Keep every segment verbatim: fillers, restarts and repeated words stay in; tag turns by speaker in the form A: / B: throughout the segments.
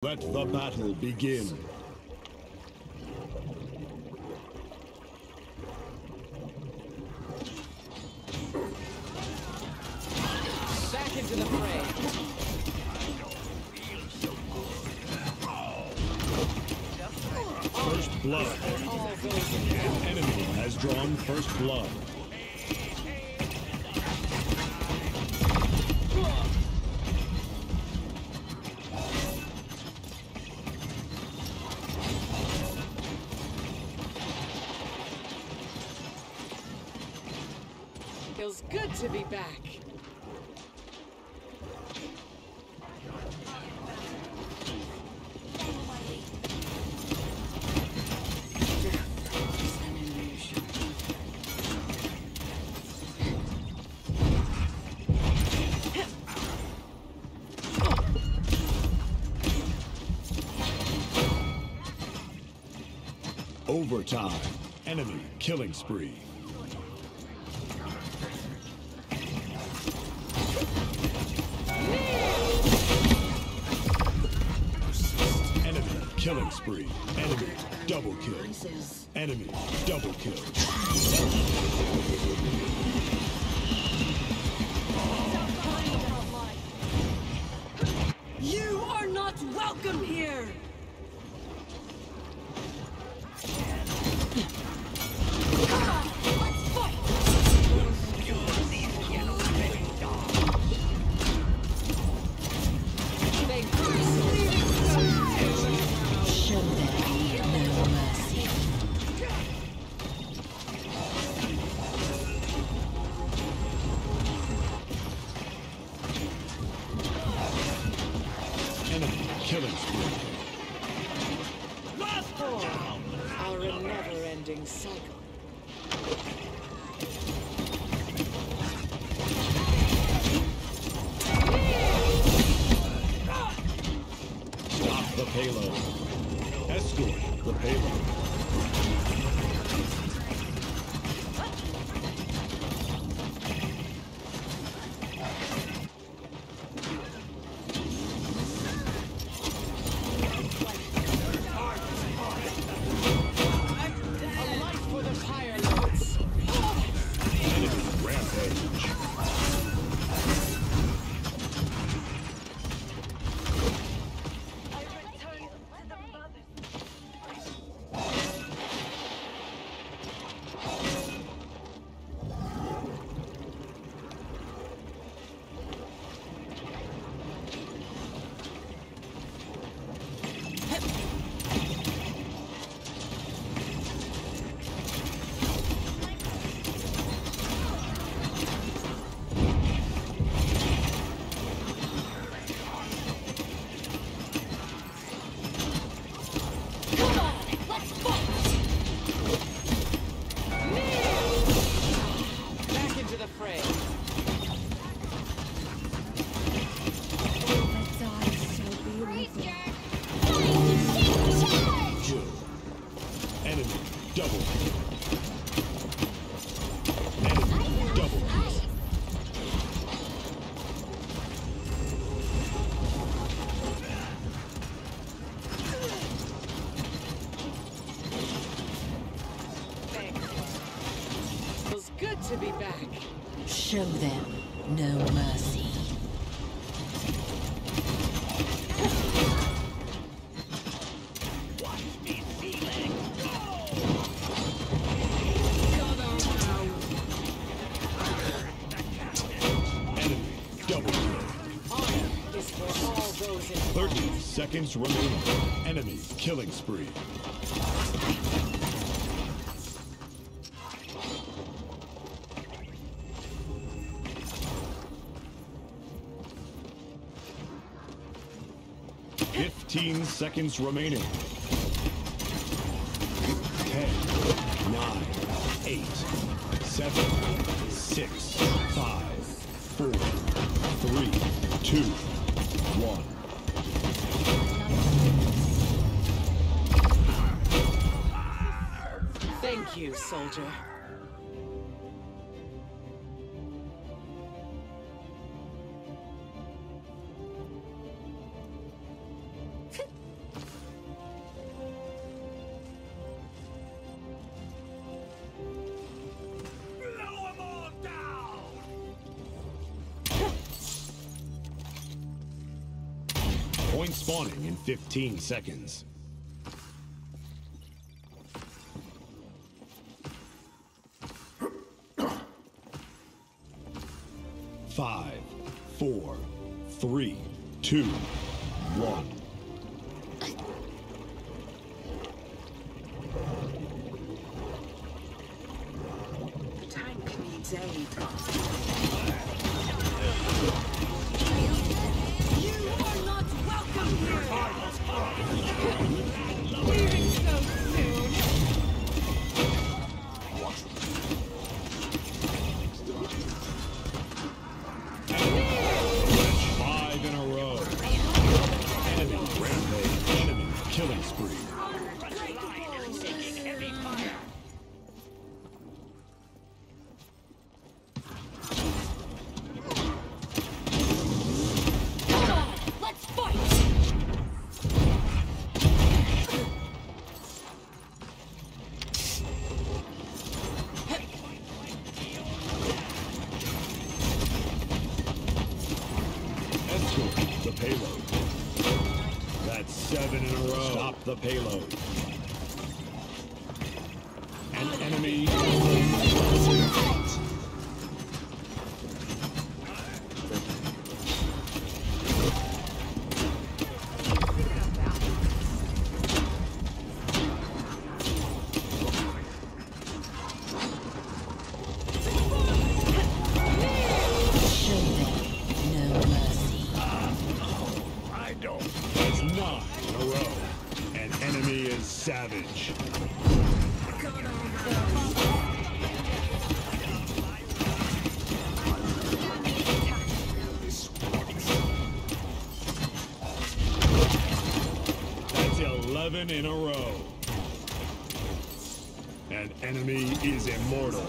A: Let the battle begin.
B: Back into the fray.
A: First blood. An enemy has drawn first blood.
B: Feels good to be back.
A: Overtime. Enemy killing spree. Enemy killing spree. Enemy double kill. Enemy double kill.
B: You are not welcome here!
A: Enemy killing spree.
B: Our never-ending cycle.
A: Stop the payload. Escort the payload.
B: Good to be back.
C: Show them no mercy.
A: Enemy double kill.
B: Honor is for all those in
A: thirty seconds remaining. Enemy killing spree. Fifteen seconds remaining. Ten, nine, eight, seven, six, five, four, three, two, one.
B: Thank you, soldier.
A: spawning in fifteen seconds. Five, four, three, two, one.
B: The tank needs aid.
D: You are not welcome here! Leaving so soon!
A: Five in a row. Enemy rampage. Enemy killing spree.
D: Let's fight!
A: Escort the payload. That's seven in a row. Stop the payload. An enemy.
C: Show them no mercy.
A: I don't. That's nine in a row. An enemy is savage. That's eleven in a row. An enemy is immortal.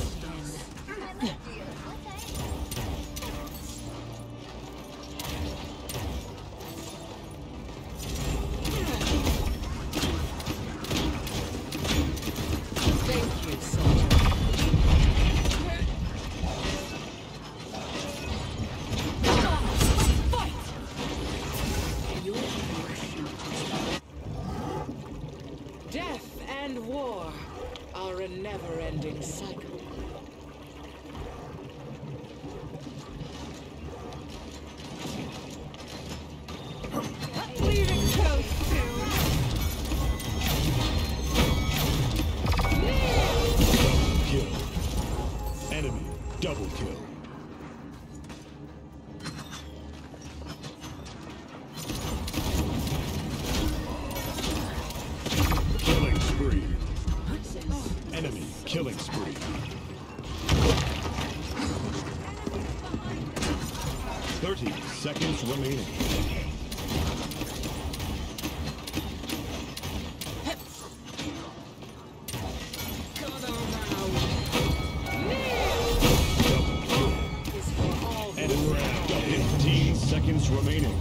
B: Thank you, soldier. Death and war are a never-ending cycle.
D: Leaving so soon!
A: Kill. Enemy double kill. Killing spree. Enemy killing spree. Thirty seconds remaining.
B: Is for all those
A: Enemy round. Fifteen seconds remaining.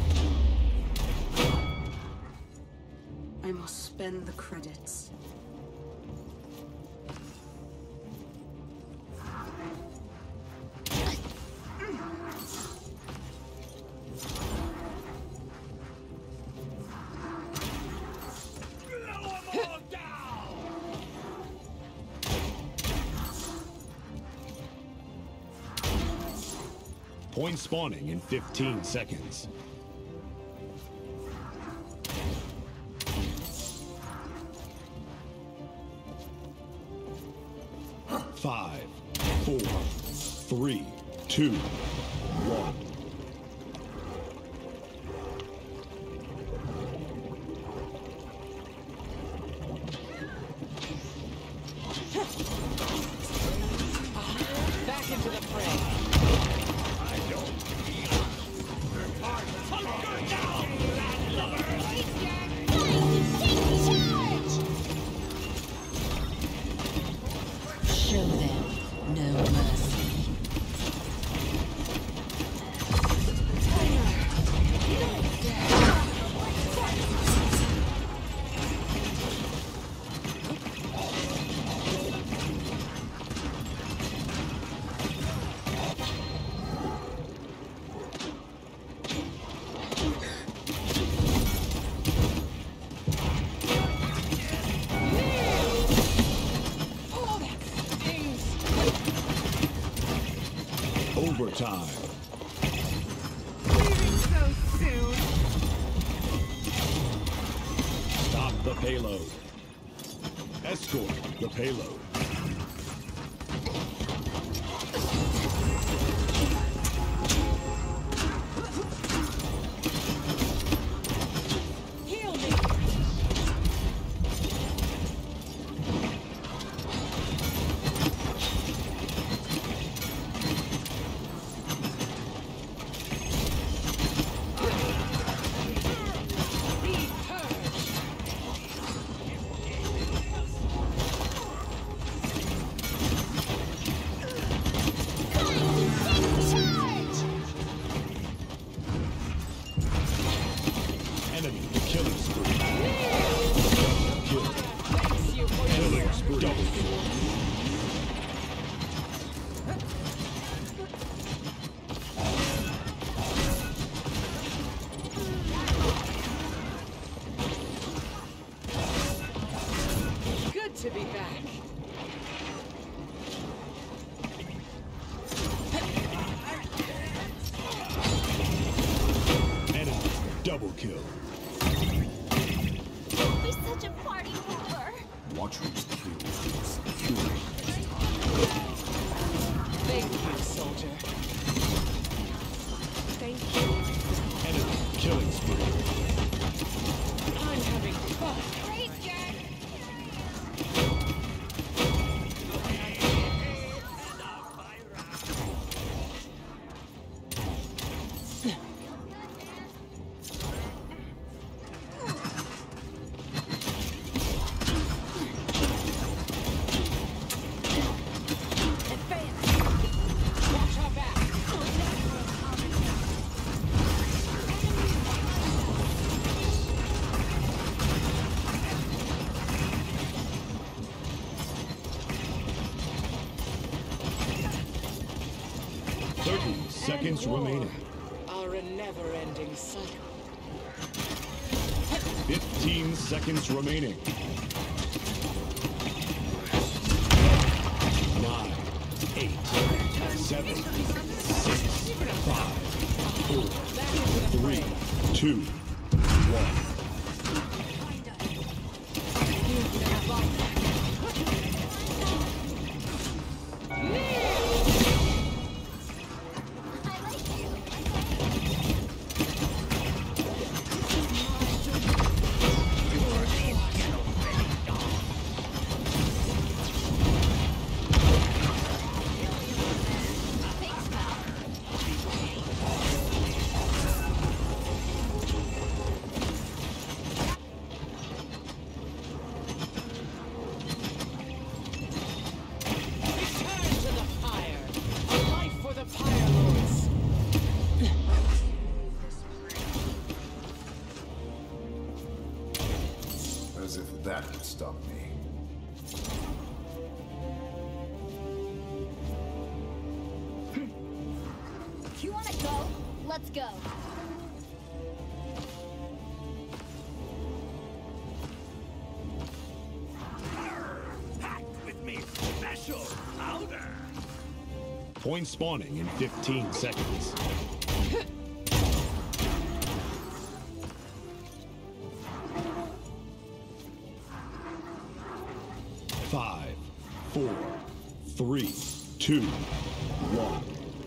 E: I must spend the credits.
A: Point spawning in fifteen seconds. Five, four, three, two, one.
B: back into the fray.
C: Show them no mercy.
A: Overtime.
D: Leaving so soon.
A: Stop the payload. Escort the payload.
B: Heal me. Be purged.
A: Enemy killing spree. Kill.
B: Thanks you for your
A: Killing spree. Double kill.
B: good to be back.
A: Enemy double kill.
D: Don't be such a party pooper.
F: Watchers kills secure.
B: Thank you, soldier. Thank you.
A: Enemy killing spree.
B: I'm having fun.
D: Great, Jack.
B: Watch our back.
A: Thirty seconds
B: War
A: remaining.
B: are a never-ending cycle.
A: Fifteen seconds remaining. Nine, eight, seven, six, five, four, three, two, one.
B: Return to the pyre. A life for the pyre lords.
F: As if that would stop me.
D: You wanna go? Let's go.
A: Point spawning in fifteen seconds. Five, four, three, two, one.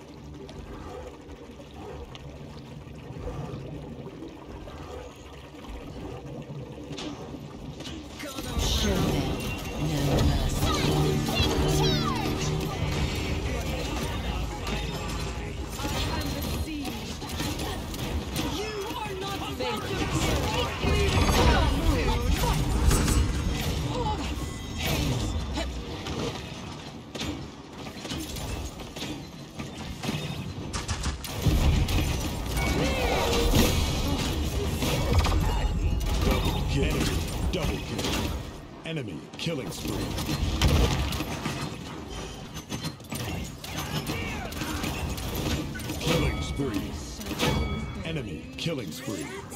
C: Show them no mercy.
D: I am the sea. You are not
B: Thank
D: welcome
B: you.
D: here. Leaving so soon.
B: Oh, that's
A: Double kill. Enemy double kill. Enemy killing spree. Killing spree. Enemy killing spree.